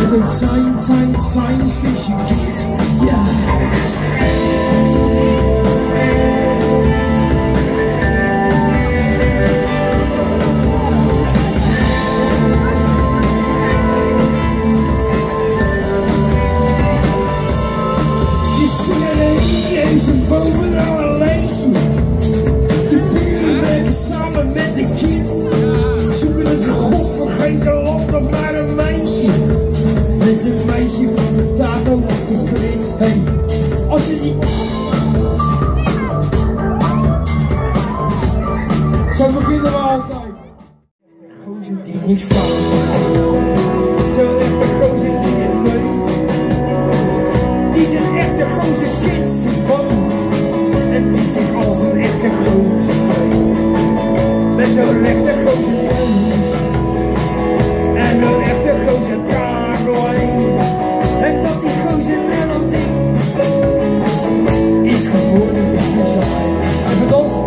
möchte Science Fiction Kids, ja. Die CIA heeft bovenal een lijstje. Die buren werken samen met de kids. Zoeken het godvergeten land nog maar een meisje. Met een meisje van de tato op de klit. Hey, als je die... Zo beginnen we altijd. De gozer die niks fout. Zo'n echte gozer die het weet. Die zijn echte gozer kids boos. En die zich als een echte gozer kleedt. Met zo'n echte gozer neus. En zo'n echte gozer kaartlein. En dat die gozer net als ik is geboren wie je zijn. Even dansen.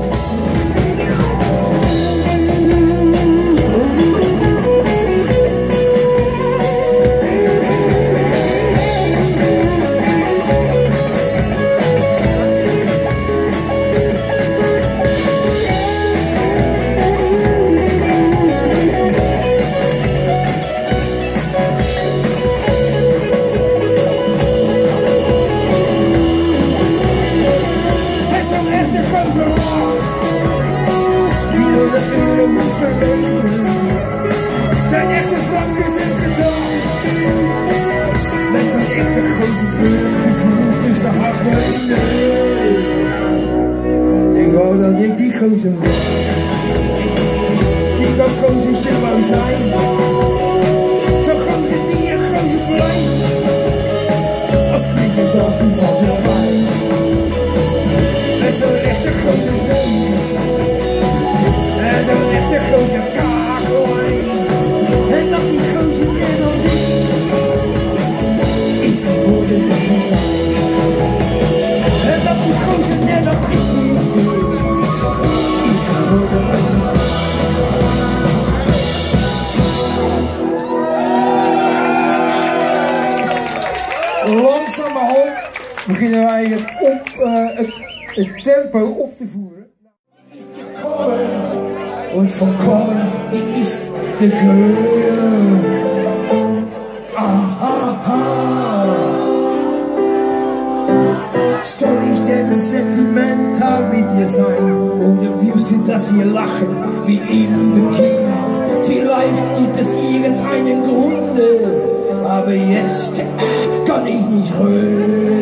Zijn echte Frankers en gedaan. Met zo'n echte gozer gevoel tussen haar benen. Ik wou dat ik die gozer was. Ik als gozertje wou zijn. Zo'n gozer die een gozer blijft. Als prikken dat die van de pijn. Met zo'n echte gozer neus. En zo'n echte gozer kakelijn. En dat die gozer net als ik is geworden wie je zijn. En dat die gozer net als ik is geworden wie je zijn. Langzamerhand beginnen wij het tempo op te voeren. Und von Kommen ist der Girl. Soll ich denn sentimental mit dir sein? Oder willst du, dass wir lachen wie in Beginn? Vielleicht gibt es irgendeinen Grund, aber jetzt kann ich nicht rühren.